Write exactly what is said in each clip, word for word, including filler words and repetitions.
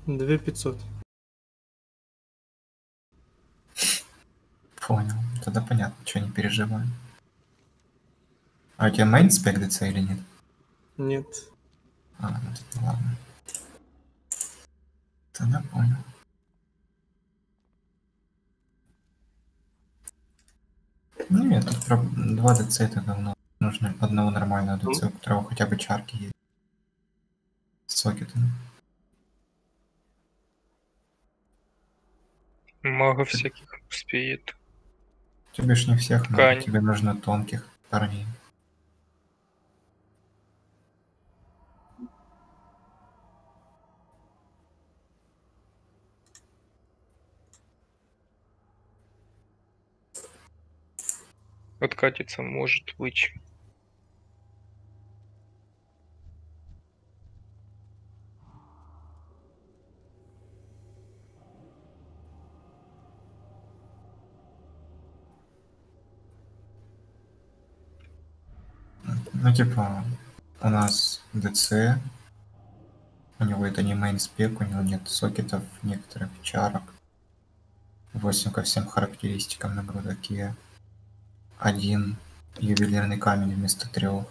Две пятьсот. Понял. Тогда понятно, что не переживаю. А у тебя main спек ди си или нет? Нет. А, ну тогда ладно. Тогда понял. Ну нет, тут про два ди си это говно. Нужно одного нормального ди си, у которого хотя бы чарки есть. С сокетами. Много всяких успеет. Тебе ж не всех надо, Ткань. тебе нужно тонких парней. Откатиться может быть. Ну типа, у нас ди си, у него это не main спек, у него нет сокетов, некоторых чарок. восемь ко всем характеристикам на грудаке. Один ювелирный камень вместо трех.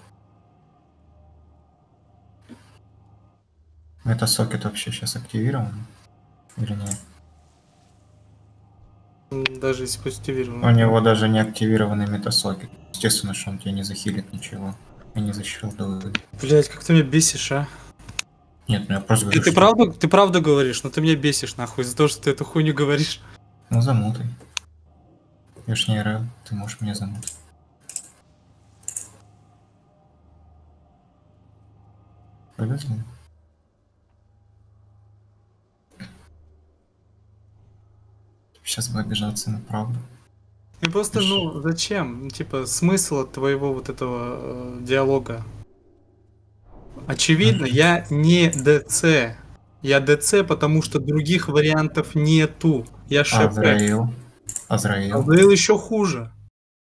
Это сокет вообще сейчас активирован? Или нет? Даже если позитивирован. У него даже не активированный метасокет. Естественно, что он тебе не захилит ничего. И не защилдует. Блять, как ты меня бесишь, а? Нет, ну я просто Ты, говорю, ты что... правду, ты правду говоришь, но ты меня бесишь, нахуй, из-за того, что ты эту хуйню говоришь. Ну замутай. Я ж не РЛ, ты можешь меня замутать. Повезло. Сейчас бы обижаться на правду. И просто, Ж- ну, зачем? Ну, типа, смысл от твоего вот этого э, диалога? Очевидно, Мгм. я не ДЦ. Я ДЦ, потому что других вариантов нету. Я ШП. Азраил. Азраил. Азраил еще хуже.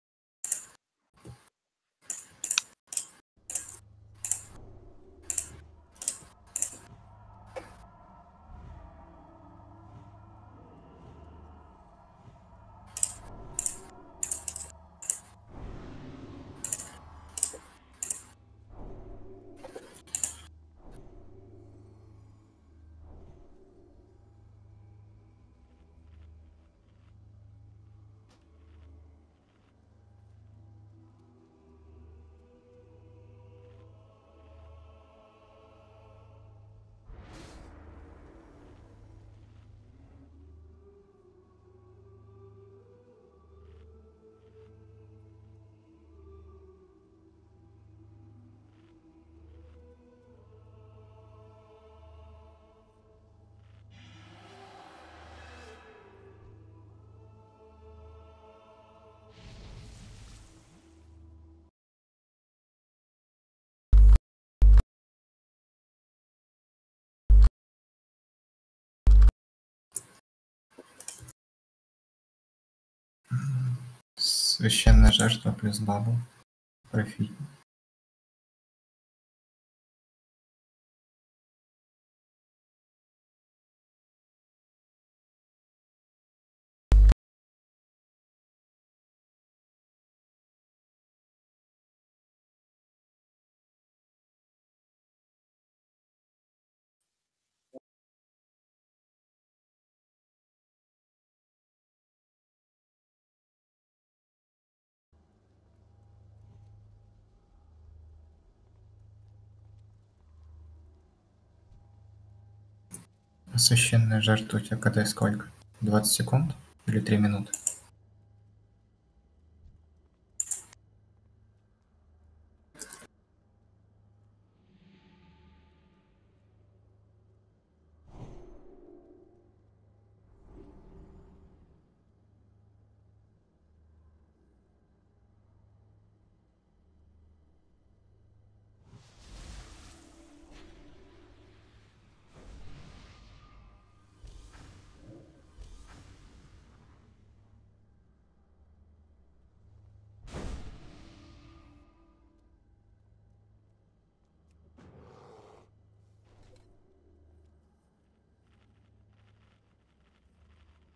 Священная жертва плюс бабл. Профит. Священная жертва у тебя КД сколько? двадцать секунд? Или три минуты?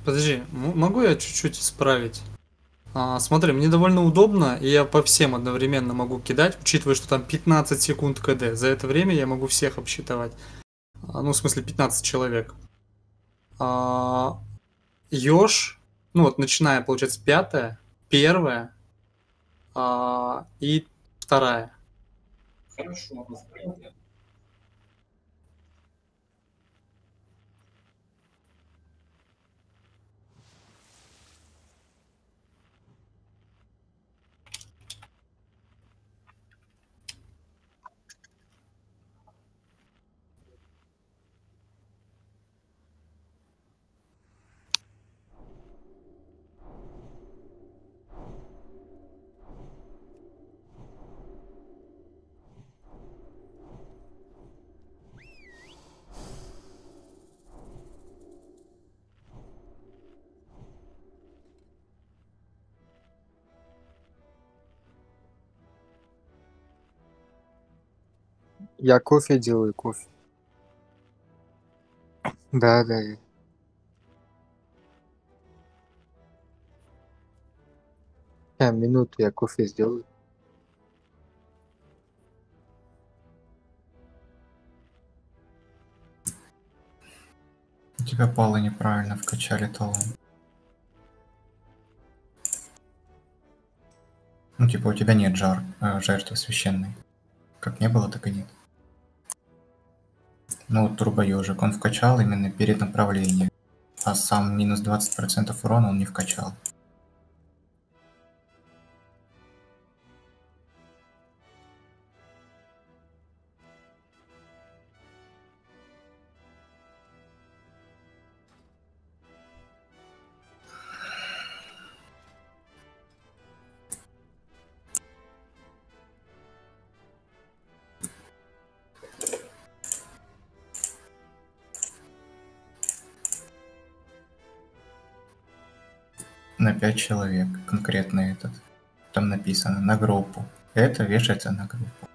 Подожди, м- могу я чуть-чуть исправить? А, смотри, мне довольно удобно, и я по всем одновременно могу кидать, учитывая, что там пятнадцать секунд КД. За это время я могу всех обсчитывать. А, ну, в смысле, пятнадцать человек. А, Ёж, ну вот, начиная, получается, пятая, первая а, и вторая. Я кофе делаю, кофе. Да, да. Я минуту, я кофе сделаю. У тебя палы неправильно вкачали талон. Ну, типа, у тебя нет жар, э, жертвы священной. Как не было, так и нет. Ну, вот турбоёжик, он вкачал именно перед направлением. А сам минус двадцать процентов урона он не вкачал. На пять человек, конкретно этот. Там написано на группу. Это вешается на группу.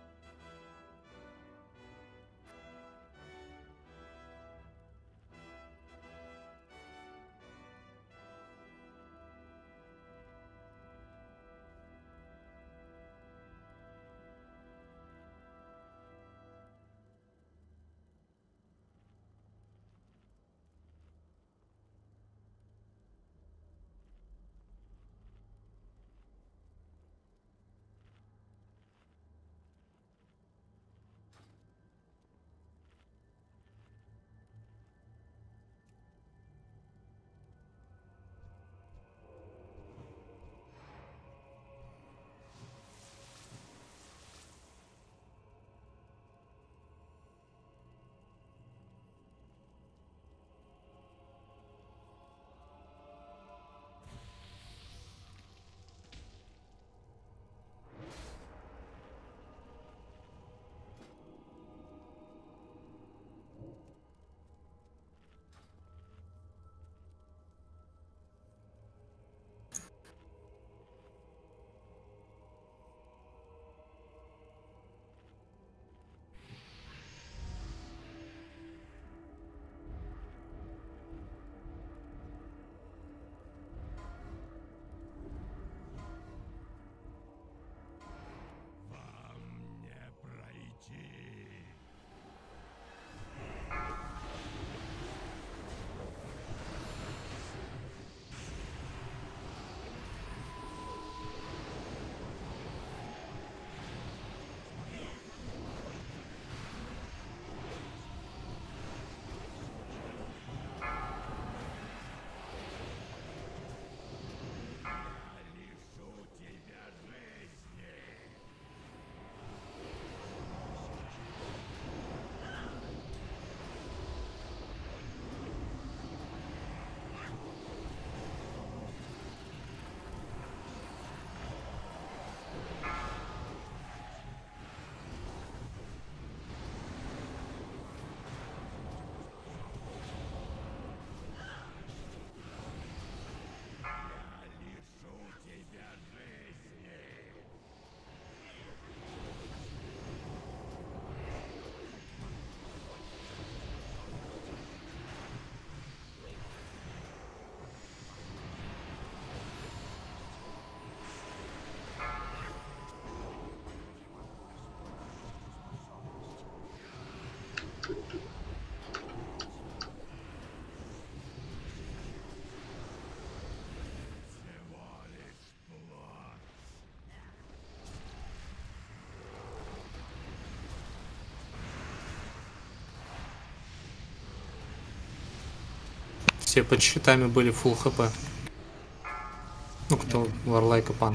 Все под щитами были full хп. Ну, кто Варлайк и Пан.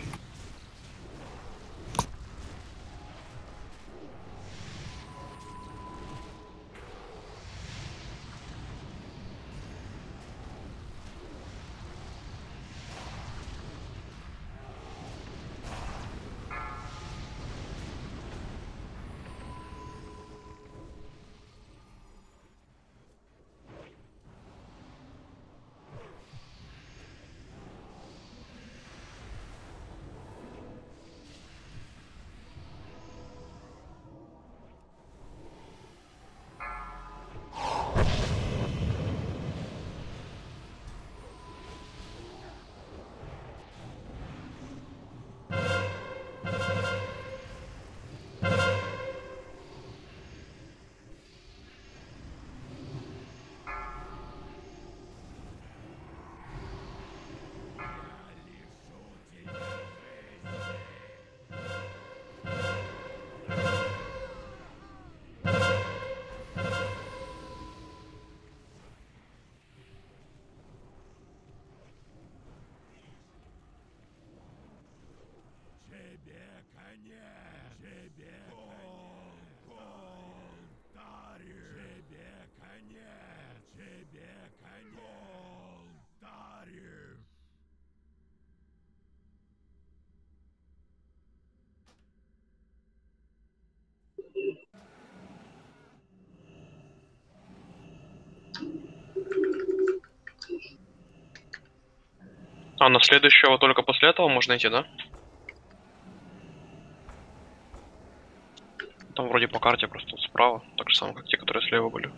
А на следующего только после этого можно идти, да? Там вроде по карте просто справа, так же самое, как те, которые слева были.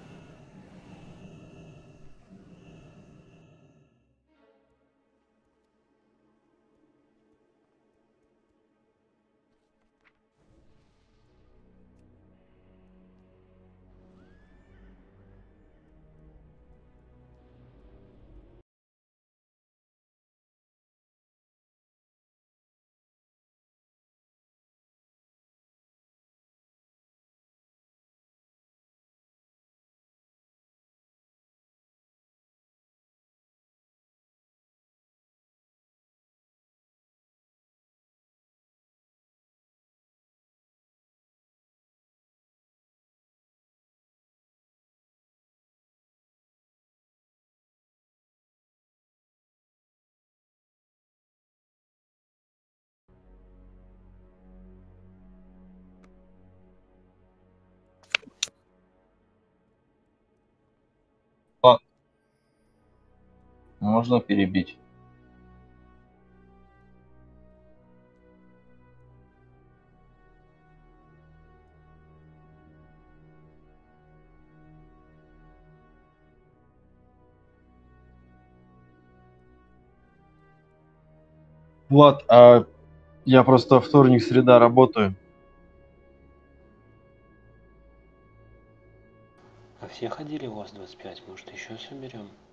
Можно перебить? Влад, а я просто вторник, среда работаю. А все ходили у вас двадцать пять, может еще соберем?